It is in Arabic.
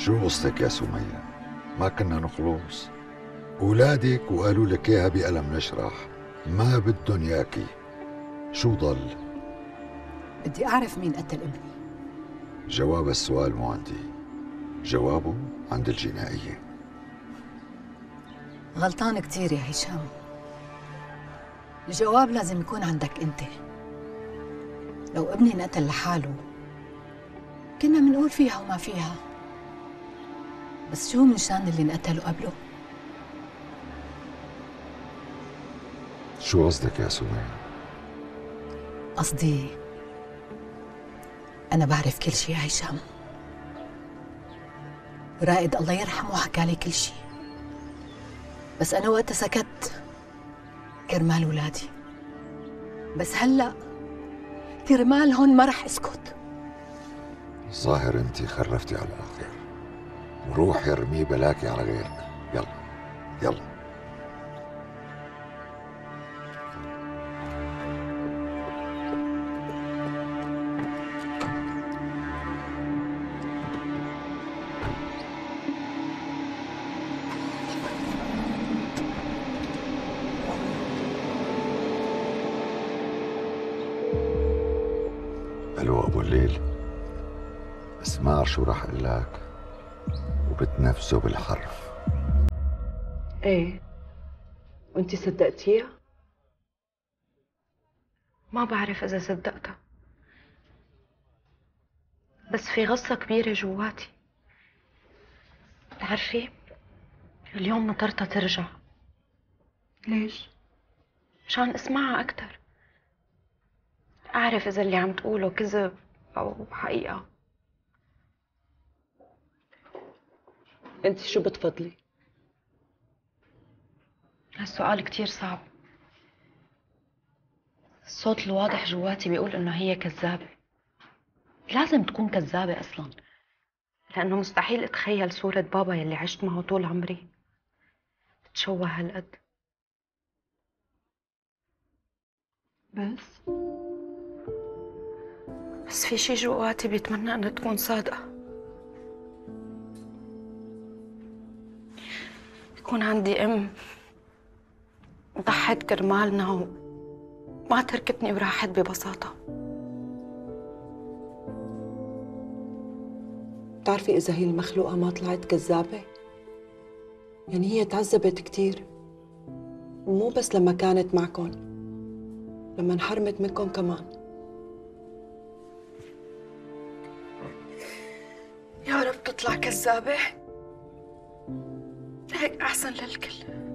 شو قصتك يا سمية؟ ما كنا نخلص؟ أولادك وقالوا لك إياها بألم نشرح، ما بدهم ياكي. شو ضل؟ بدي أعرف مين قتل ابني. جواب السؤال مو عندي، جوابه عند الجنائية. غلطان كتير يا هشام. الجواب لازم يكون عندك أنت. لو ابني انقتل لحاله كنا منقول فيها وما فيها، بس شو من شان اللي انقتلوا قبله؟ شو قصدك يا سمية؟ قصدي أنا بعرف كل شي يا هشام. رائد الله يرحمه حكى لي كل شي، بس أنا وقتها سكت كرمال ولادي. بس هلأ كرمال هون ما رح أسكت. الظاهر انت خرفتي على الآخر، وروحي ارميه بلاكي على غيرك. يلا يلا. الو ابو الليل، اسمع شو رح اقول لك وبتنفسه بالحرف. ايه، وانتي صدقتيها؟ ما بعرف إذا صدقتها، بس في غصة كبيرة جواتي. بتعرفي اليوم نطرتها ترجع. ليش؟ مشان اسمعها أكتر، أعرف إذا اللي عم تقوله كذب أو حقيقة. انتي شو بتفضلي؟ هالسؤال كتير صعب. الصوت الواضح جواتي بيقول إنه هي كذابة. لازم تكون كذابة أصلاً، لأنه مستحيل أتخيل صورة بابا يلي عشت معه طول عمري تتشوه هالقد. بس في شي جواتي بيتمنى إنها تكون صادقة. يكون عندي أم ضحت كرمالنا وما تركتني وراحت ببساطة. بتعرفي إذا هي المخلوقة ما طلعت كذابة؟ يعني هي تعذبت كتير، ومو بس لما كانت معكم، لما انحرمت منكم كمان. يا رب تطلع كذابة، هيك أحسن للكل.